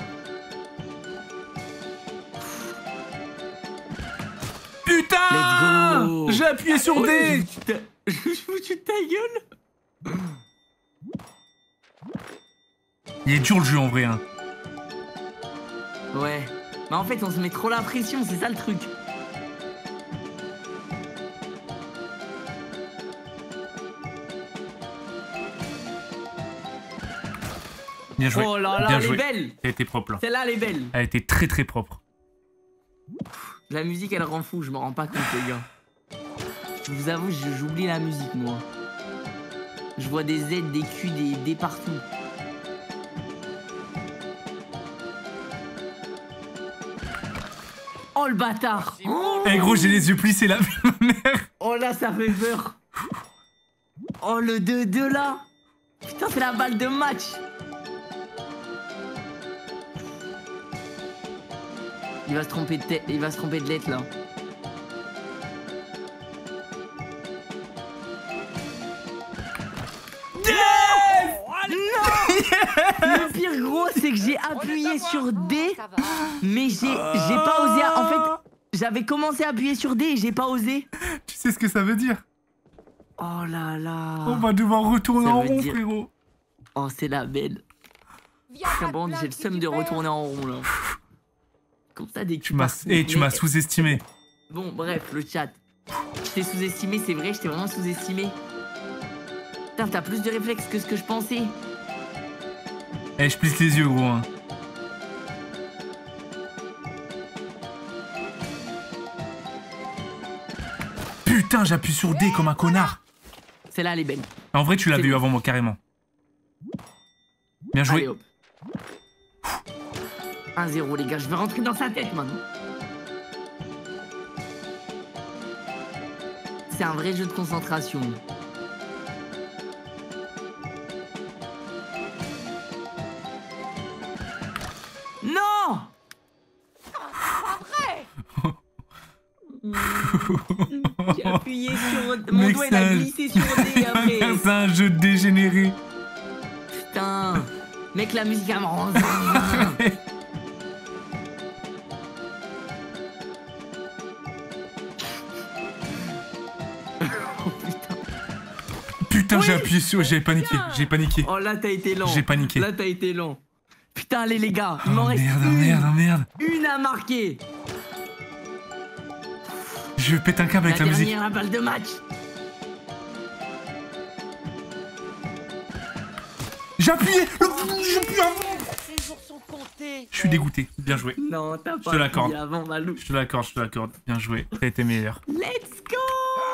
S1: Putain.
S2: Let's go.
S1: J'ai appuyé sur D.
S2: Je suis foutu de ta gueule.
S1: Il est dur le jeu en vrai. Hein.
S2: Ouais. Mais en fait, on se met trop la pression, c'est ça le truc.
S1: Bien joué.
S2: Oh là là,
S1: Bien
S2: elle
S1: joué.
S2: est belle.
S1: Elle était propre là.
S2: Celle-là, elle est belle.
S1: Elle était très très propre.
S2: La musique, elle rend fou, je m'en rends pas compte, les gars. Je vous avoue, j'oublie la musique, moi. Je vois des Z, des Q, des D partout. Oh, le bâtard. Oh,
S1: Eh gros, j'ai les yeux plissés là.
S2: oh là, ça fait peur. Oh, le 2-2 là. Putain, c'est la balle de match. Il va se tromper de tête, il va se tromper de lettre là. Le pire gros, c'est que j'ai appuyé sur D,
S3: Ça va.
S2: mais j'ai pas osé. En fait, j'avais commencé à appuyer sur D et j'ai pas osé.
S1: Tu sais ce que ça veut dire?
S2: Oh là là.
S1: On va devoir retourner
S2: Ça
S1: en
S2: veut
S1: rond,
S2: dire-
S1: frérot.
S2: Oh, c'est la belle.
S3: Viens, pas de
S2: Bon,
S3: plainte
S2: j'ai le
S3: si
S2: seum
S3: tu
S2: de
S3: perds.
S2: retourner en rond là. Comme ça, dès que
S1: Tu m'as
S2: Mais-
S1: sous-estimé.
S2: Bon, bref, le chat. Je t'ai sous-estimé, c'est vrai, je t'ai vraiment sous-estimé. Putain, t'as plus de réflexes que ce que je pensais.
S1: Eh, je plisse les yeux, gros. Hein. Putain, j'appuie sur D comme un connard.
S2: Celle-là, elle est belle.
S1: En vrai, tu l'avais
S2: C'est
S1: eu
S2: bon.
S1: avant moi, carrément. Bien joué.
S2: Allez, hop. 1-0, les gars, je vais rentrer dans sa tête maintenant. C'est un vrai jeu de concentration. Non! J'ai appuyé sur... Mon
S1: Mec,
S2: doigt, il a
S1: c'est un-
S2: glissé sur D après.
S1: C'est un jeu dégénéré.
S2: Putain. Mec, la musique, elle me rend zinzin. Oh putain.
S1: Putain,
S2: Oui.
S1: j'ai appuyé sur... J'ai paniqué. J'ai paniqué.
S2: Oh là, t'as été lent.
S1: J'ai paniqué.
S2: Là, t'as été lent. Putain, allez les gars, il
S1: Oh
S2: m'en reste
S1: merde, oh
S2: une.
S1: merde, oh merde.
S2: Une à marquer.
S1: Je pète un câble avec la
S2: la
S1: musique.
S2: dernière balle de match.
S1: J'ai appuyé. J'ai appuyé avant.
S4: Ces jours sont comptés.
S1: Je suis dégoûté. Bien joué.
S2: Non, t'as pas
S1: te l'accorde.
S2: appuyé avant, Valou.
S1: Je te l'accorde, je te l'accorde. Bien joué. T'as été meilleur.
S2: Let's go.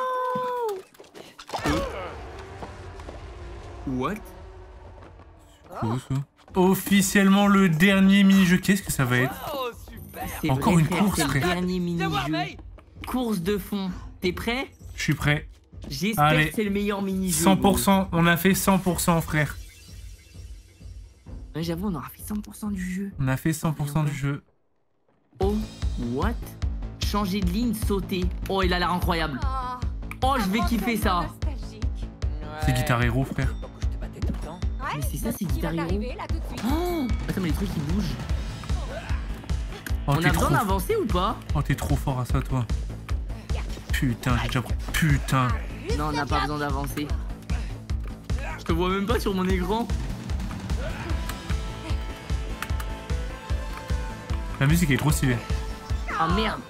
S2: What?
S1: Quoi, ça? Officiellement le dernier mini-jeu. Qu'est-ce que ça va être?
S4: Oh, super.
S2: C'est
S1: Encore
S2: vrai,
S1: une
S2: frère,
S1: course,
S2: c'est le
S1: frère.
S2: dernier
S4: Viens voir,
S2: mini-jeu.
S4: May.
S2: Course de fond. T'es prêt?
S1: Je suis prêt.
S2: J'espère
S1: Allez.
S2: que c'est le meilleur mini-jeu.
S1: 100%. On a fait 100%, frère.
S2: Ouais, j'avoue, on aura fait 100% du jeu.
S1: On a fait 100% du jeu.
S2: Oh, what? Changer de ligne, sauter. Oh, il a l'air incroyable.
S3: Ah,
S2: Oh, je vais
S3: un
S2: kiffer
S3: souvenir
S2: ça.
S3: nostalgique.
S1: C'est Guitar Hero, frère.
S4: Donc je te battais tout le temps.
S3: Ouais,
S2: Mais c'est ça, c'est
S3: il va
S2: Guitar Hero.
S3: t'arriver là tout de suite.
S2: Oh, attends, mais les trucs ils bougent.
S1: Oh,
S2: On
S1: t'es
S2: a besoin
S1: trop...
S2: d'avancer ou pas?
S1: Oh, t'es trop fort à ça, toi. Putain, j'ai déjà... Putain.
S3: Juste
S2: Non, on n'a
S3: le
S2: pas
S3: cap.
S2: besoin d'avancer. Je te vois même pas sur mon écran.
S1: La musique est trop stylée.
S2: Ah merde.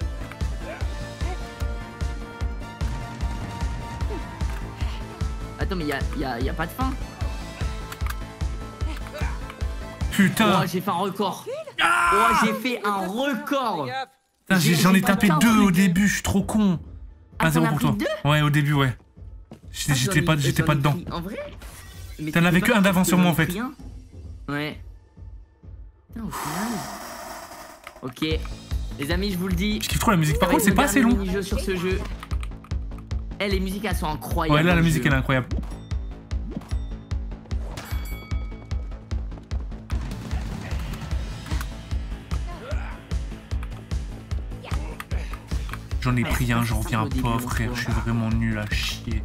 S2: Attends, mais y a pas de fin.
S1: Putain.
S2: Oh, j'ai fait un record. Oh, j'ai fait un record.
S4: Fais gaffe.
S1: Putain,
S2: j'ai-
S1: j'en ai
S2: j'ai pas
S1: tapé
S2: de temps,
S1: 2 au
S2: les gars.
S1: début, je suis trop con.
S2: Ah,
S1: 1-0
S2: t'en as
S1: pour toi.
S2: pris 2?
S1: Ouais, au début, ouais.
S2: Ah,
S1: J'étais pas, j'étais
S2: j'en
S1: pas
S2: ai
S1: dedans.
S2: pris- En vrai? Mais
S1: T'en
S2: tu
S1: avais
S2: peux
S1: que
S2: pas
S1: un d'avance
S2: parce que
S1: sur moi,
S2: j'en
S1: en
S2: ai
S1: fait.
S2: pris un. Ouais. Putain, au final. Ok. Les amis, je vous le dis.
S1: Je kiffe trop la musique. Par
S2: ça va
S1: contre,
S2: être
S1: c'est pas
S2: le
S1: assez
S2: dernier
S1: long.
S2: mini-jeu sur ce jeu. Eh, les musiques, elles sont incroyables.
S1: Ouais, là,
S2: dans
S1: la
S2: le
S1: musique,
S2: jeu.
S1: elle est incroyable. J'en ai
S2: Ouais,
S1: pris un,
S2: c'est
S1: j'en
S2: ça,
S1: reviens
S2: au début,
S1: pas,
S2: mon
S1: frère.
S2: frère.
S1: Je suis vraiment nul à chier.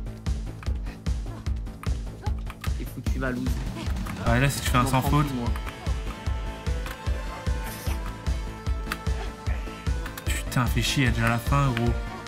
S2: Et foutu Valouz.
S1: Ouais, là, si tu fais un
S2: J'en
S1: sans
S2: prends
S1: faute.
S2: plus, moi.
S1: Putain, fais chier, déjà la fin, gros.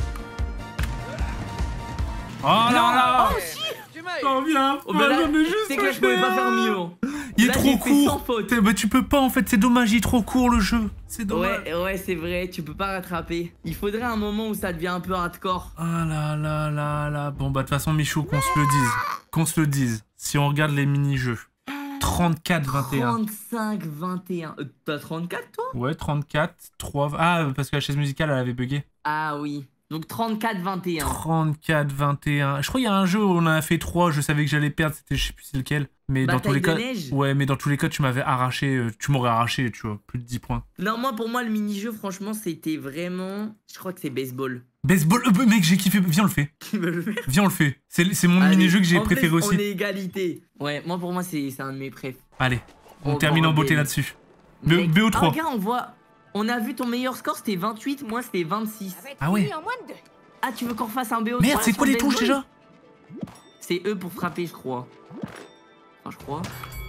S1: Oh là là!
S4: Tu m'as eu.
S1: J'en viens
S2: Oh,
S1: pas,
S2: bah là,
S1: j'en ai juste
S2: c'est que là, je pouvais pas faire mieux. Hein.
S1: Il est
S2: Là,
S1: trop
S2: j'ai fait sans
S1: court.
S2: faute.
S1: Bah, tu peux pas, en fait, c'est dommage, il est trop court le jeu. C'est dommage.
S2: Ouais, c'est vrai, tu peux pas rattraper. Il faudrait un moment où ça devient un peu hardcore.
S1: Ah là là là là. Bon, bah, de toute façon, Michou, qu'on se le dise. Qu'on se le dise. Si on regarde les mini-jeux. 34-21.
S2: 35-21. T'as 34 toi?
S1: Ouais, 34, 3... Ah, parce que la chaise musicale, elle avait bugué.
S2: Ah oui. Donc 34-21.
S1: 34-21. Je crois qu'il y a un jeu où on en a fait 3, je savais que j'allais perdre, c'était je sais plus c'est lequel. Mais dans tous les cas...
S2: Bataille de neige.
S1: Ouais, mais dans tous les cas, tu m'avais arraché, tu m'aurais arraché, tu vois, plus de 10 points.
S2: Non, moi pour moi le mini-jeu franchement c'était vraiment... Je crois que c'est baseball.
S1: Baseball, mec, j'ai kiffé, viens, on le fait.
S2: Tu veux le faire?
S1: Viens, on le fait. C'est mon
S2: Allez.
S1: mini-jeu que j'ai
S2: En
S1: préféré
S2: plus,
S1: aussi.
S2: On est égalité. Ouais, moi pour moi c'est un de mes préfs.
S1: Allez, on
S2: Oh,
S1: termine en beauté
S2: bordel.
S1: là-dessus.
S2: Mec,
S1: BO3.
S2: Ah, regarde, on voit... On a vu ton meilleur score c'était 28, moi c'était 26.
S3: Ça va être
S1: Ah ouais.
S3: fini en moins de 2.
S2: Ah, tu veux qu'on refasse un BO3?
S1: Merde, c'est
S2: sur
S1: quoi les
S2: baseball?
S1: touches déjà?
S2: C'est E pour frapper, je crois. Enfin, je crois.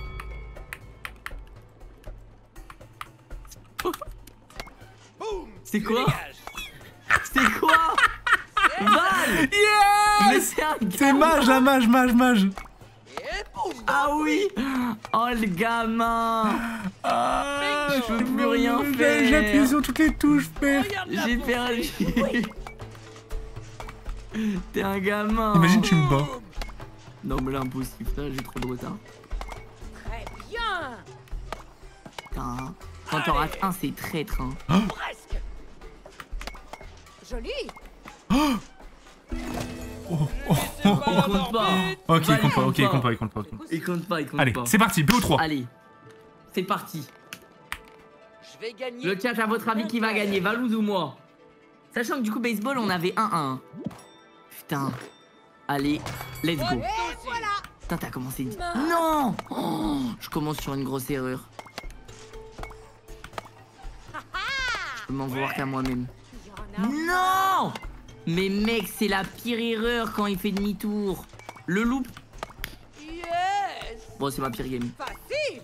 S2: C'est quoi?
S4: Dégage.
S2: C'est quoi? Val! Mais
S1: Yes!
S2: c'est un
S1: C'est
S2: gamin.
S1: mage, la mage.
S4: Et boum.
S2: Ah oui! Oh le gamin!
S1: Ah,
S2: Je peux plus rien faire.
S1: J'ai appuyé sur toutes les touches, frère.
S4: Regarde la
S2: J'ai
S4: boum.
S2: perdu! T'es un gamin!
S1: Imagine, tu me bats.
S2: Non mais là impossible, là j'ai trop de retard.
S3: Très bien.
S2: Putain. Quand t'en rates un, c'est traître. Hein.
S4: Presque.
S3: Joli.
S2: Il compte pas.
S1: Ok, il
S2: Val,
S1: compte pas, ok, il compte pas,
S2: pas.
S1: il compte pas.
S2: Il compte pas, il compte
S1: Allez,
S2: pas.
S1: c'est parti, BO3.
S2: Allez, c'est parti.
S4: Je vais gagner.
S2: Le chat, à votre avis, qui va gagner, Valouz ou moi? Sachant que du coup, baseball, on avait 1-1. Putain. Allez, let's go.
S3: Et voilà.
S2: Putain, t'as commencé... Non Oh, je commence sur une grosse erreur. Je peux m'en vouloir qu'à moi-même.
S3: Il y en a.
S2: Non Mais mec, c'est la pire erreur quand il fait demi-tour. Le loop...
S4: Yes.
S2: Bon, c'est ma pire game.
S3: Facile.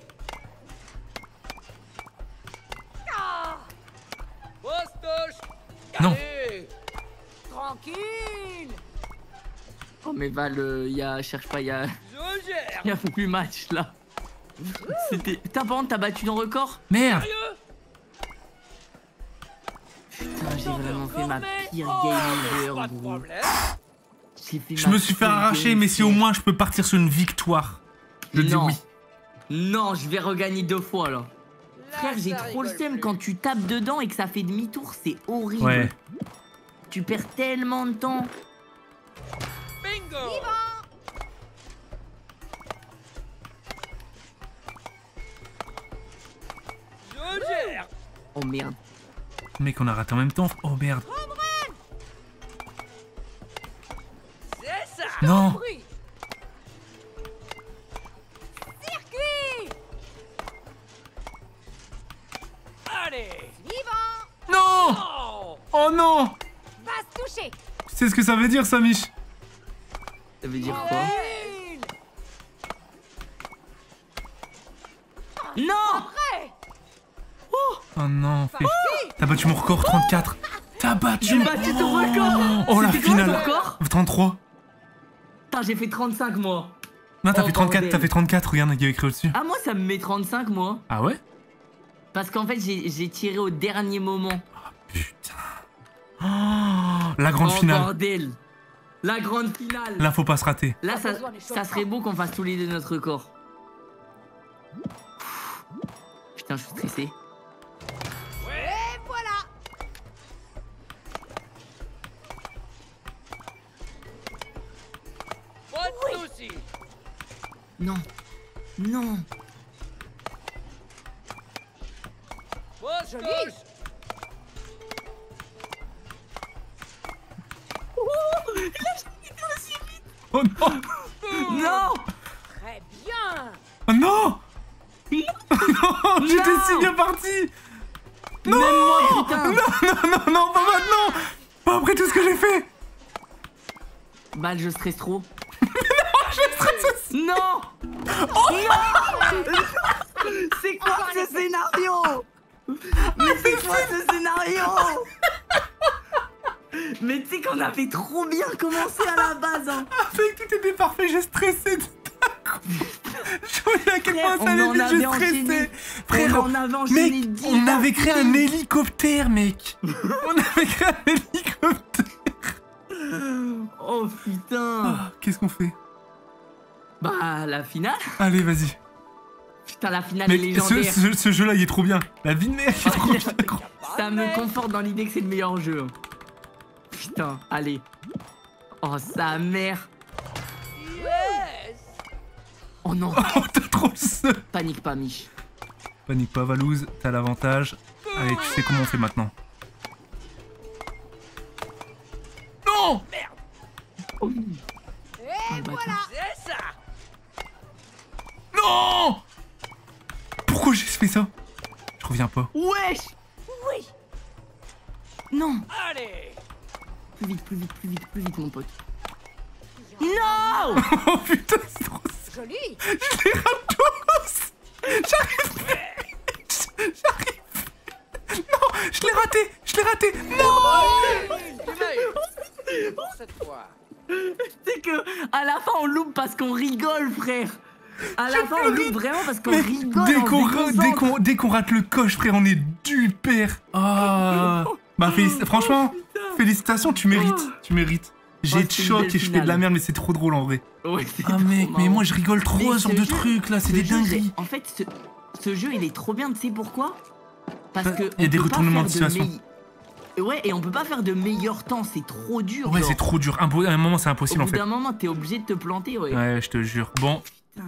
S3: Ah,
S4: Postoche.
S1: Non.
S4: Allez.
S3: tranquille.
S2: Oh, mais Val, cherche pas,
S4: Je gère.
S2: y a plus match, là. C'était... Putain, par contre, t'as battu ton record?
S1: Merde.
S4: Sérieux?
S2: Putain, j'ai vraiment fait ma pire
S4: Oh,
S2: game ever,
S4: pas de
S2: gros.
S4: problème.
S2: J'ai fait
S1: Je
S2: ma
S1: me suis fait
S2: pire
S1: arracher,
S2: game
S1: mais si au
S2: ever.
S1: moins je peux partir sur une victoire. Je dis
S2: Non.
S1: oui.
S2: Non, je vais regagner 2 fois, là.
S4: Là,
S2: Frère, j'ai
S4: ça
S2: trop le
S4: rigole
S2: seum
S4: plus.
S2: quand tu tapes dedans et que ça fait demi-tour, c'est horrible.
S1: Ouais.
S2: Tu perds tellement de temps.
S4: Bingo. Je gère.
S2: Oh merde.
S1: Mec, on a raté en même temps. Oh merde.
S4: C'est ça.
S1: Non.
S3: Bruit. Circuit.
S4: Allez.
S3: Suivant.
S1: Non.
S4: Oh.
S1: Oh non.
S3: Base touchée.
S1: Tu sais ce que ça veut dire, ça, Mich?
S2: Ça veut dire quoi?
S3: Une.
S2: Non.
S1: Oh non, t'as battu mon record 34. T'as battu.
S2: J'ai battu ton record.
S1: Oh la
S2: C'était quoi ton
S1: finale.
S2: record?
S1: 33.
S2: Putain, j'ai fait 35 moi.
S1: Non, t'as
S2: Oh,
S1: fait 34,
S2: bordel.
S1: t'as fait 34, regarde, il y a écrit au-dessus.
S2: Ah, moi ça me met 35 moi.
S1: Ah ouais?
S2: Parce qu'en fait, j'ai tiré au dernier moment.
S1: Putain. Oh, la grande
S2: Oh
S1: finale.
S2: bordel. La grande finale.
S1: Là, faut pas se rater.
S2: Là, ça serait beau qu'on fasse tous les deux notre record. Putain, je suis stressé.
S3: Et voilà.
S4: Pas de soucis.
S2: Non. Non.
S4: Poste
S3: Joli.
S4: gauche.
S1: Oh non.
S2: Non.
S3: Très bien.
S1: Oh non. Non, j'étais si bien parti.
S2: Même moi, putain.
S1: Non, pas maintenant. Pas après tout ce que j'ai fait.
S2: Bah, je stresse trop.
S1: Je stresse.
S2: Non. Non. C'est quoi ce scénario? Mais c'est quoi ce scénario? Mais tu sais qu'on avait trop bien commencé à la base, hein.
S1: Avec tout était parfait, j'ai stressé tout à coup. Je voyais à quel point
S2: Frère,
S1: ça allait
S2: on en
S1: vite, j'ai
S2: avait enchaîné.
S1: stressé. Frère,
S2: On en avait enchaîné
S1: mec,
S2: 10
S1: on avait
S2: parties.
S1: créé un hélicoptère, mec. On avait créé un hélicoptère.
S2: Oh putain.
S1: Ah, qu'est-ce qu'on fait?
S2: Bah, la finale.
S1: Allez, vas-y.
S2: Putain, la finale est
S1: Mec,
S2: légendaire.
S1: ce jeu-là, il est trop bien. La vie de merde, il est trop bien.
S2: Ça me conforte dans l'idée que c'est le meilleur jeu. Putain, allez. Oh, sa mère.
S4: Yes.
S2: Oh non.
S1: Oh, t'as trop le seum.
S2: Panique pas, Mich.
S1: Panique pas, Valouz, t'as l'avantage. Allez, tu sais comment on fait maintenant. Non!
S2: Oh,
S3: Et
S2: bâtard.
S3: voilà.
S4: C'est ça.
S1: Non! Pourquoi j'ai fait ça? Je reviens pas.
S2: Wesh.
S3: Oui.
S2: Non.
S4: Allez.
S2: Plus vite, plus vite, plus vite, plus vite, mon pote. Non.
S1: Oh putain, c'est trop...
S3: Joli.
S1: Je les rate tous! J'arrive plus! J'arrive! Non! Je l'ai raté! Je l'ai raté! Non!
S4: Allez. Pour cette fois.
S2: C'est que à la fin on loupe parce qu'on rigole, frère. À la fin on loupe vraiment parce qu'on
S1: Mec,
S2: rigole.
S1: dès
S2: on
S1: qu'on
S2: se déconcentre.
S1: dès qu'on rate le coche, frère, on est du père! Ah! Bah, franchement, félicitations, tu mérites. Tu mérites. J'ai
S2: Oh,
S1: de
S2: c'est une
S1: choc
S2: belle
S1: et je fais de la
S2: finale.
S1: mère, mais c'est trop drôle en vrai.
S2: Ouais, c'est
S1: Ah,
S2: trop
S1: mec, mais
S2: marrant.
S1: moi je rigole trop
S2: Mais
S1: à ce genre
S2: ce
S1: de
S2: jeu-
S1: trucs là, c'est
S2: Ce
S1: des
S2: jeu,
S1: dingueries.
S2: En fait, ce jeu, il est trop bien, tu sais pourquoi? Parce
S1: Bah,
S2: que
S1: il y a
S2: on
S1: des
S2: peut pas
S1: retournements de
S2: faire
S1: situation.
S2: Ouais, et on peut pas faire de meilleur temps, c'est trop dur.
S1: Ouais,
S2: genre.
S1: c'est trop dur. À un moment, c'est
S2: Au
S1: impossible
S2: bout
S1: en fait.
S2: d'un moment, t'es obligé de te planter, ouais.
S1: Ouais, je te jure. Bon,
S2: Putain.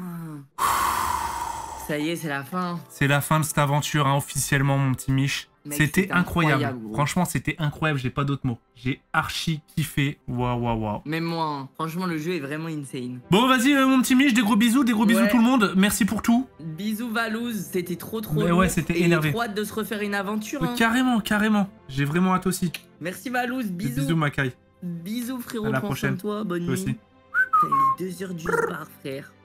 S2: Ça y est, c'est la fin.
S1: c'est la fin de cette aventure, hein, officiellement, mon petit Mich.
S2: Mec,
S1: C'était
S2: c'était
S1: incroyable.
S2: incroyable, gros.
S1: Franchement, c'était incroyable. J'ai pas d'autres mots. J'ai archi kiffé. Waouh, waouh, waouh.
S2: Même moi, hein. Franchement, le jeu est vraiment insane.
S1: Bon, vas-y, mon petit Mich, des gros bisous
S2: Ouais.
S1: tout le monde. Merci pour tout.
S2: Bisous Valouz, c'était trop
S1: Mais
S2: lourd.
S1: ouais, c'était
S2: Et
S1: énervé.
S2: trop hâte de se refaire une aventure. Hein.
S1: Carrément, carrément. J'ai vraiment hâte aussi.
S2: Merci Valouz, bisous.
S1: Bisous, Makai.
S2: Bisous frérot,
S1: À la
S2: prends
S1: prochaine.
S2: soin de toi, bonne
S1: Toi
S2: nuit.
S1: aussi.
S2: Putain, il est 2h du bar, frère.